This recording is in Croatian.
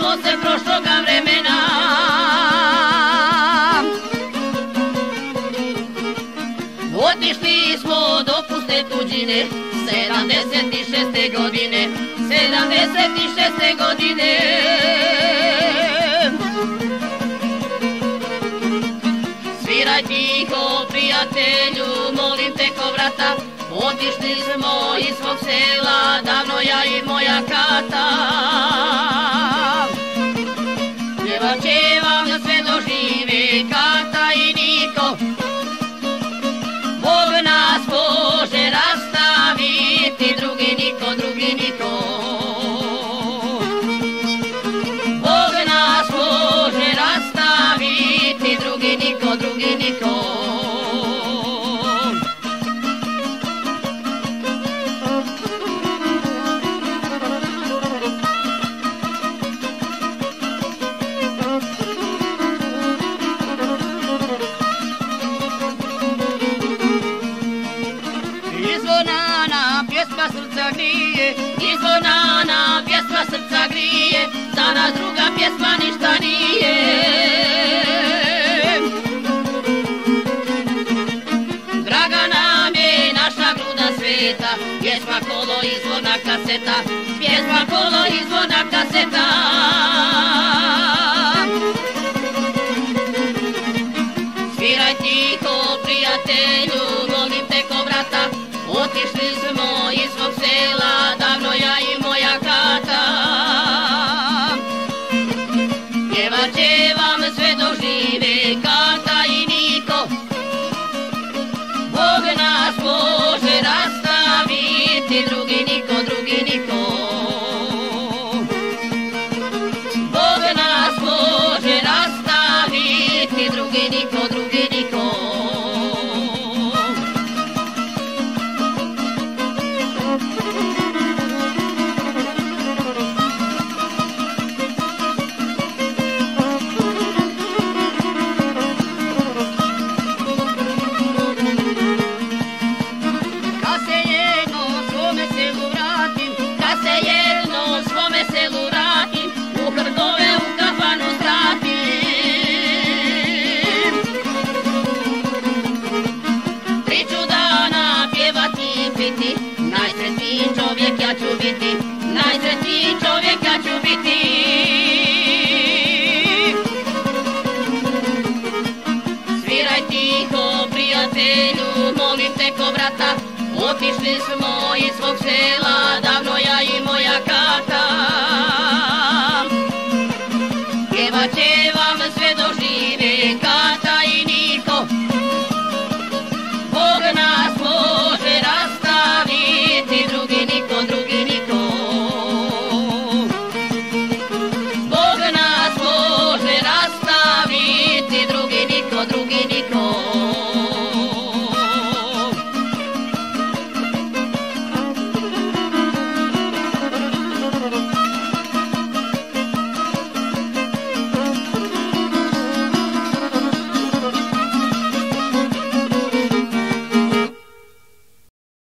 posle prošloga vremena. Otišli smo do puste tuđine 76. godine, 76. godine. Sviraj tiho, prijatelju, molim te ko vrata. Otišli smo iz svog sela, davno ja i moja kata. Pjevat će vam sve dožive Kata i Niko. Bog nas može rastaviti, drugi niko, drugi niko. Bog nas može rastaviti, drugi niko, drugi niko. Izvonana pjesma srca grije, izvonana pjesma srca grije, za nas druga pjesma ništa nije. Draga nam je naša gruda sveta, pjesma kolo izvorna kaseta, pjesma kolo izvorna kaseta. Sviraj tiho, prijatelju, molim te ko vrata. Otišli smo iz svog sela, davno ja i moja kata. Pjevat će vam sve dožive Kata i Niko. Bog nas može rastaviti, drugi niko, drugi niko. Bog nas može rastaviti, drugi niko, drugi niko. Najsretniji čovjek ja ću biti, najsretniji čovjek ja ću biti. Sviraj tiho, prijatelju, molim te ko vrata. Otišli smo iz svog sela, davno ja i moja kata.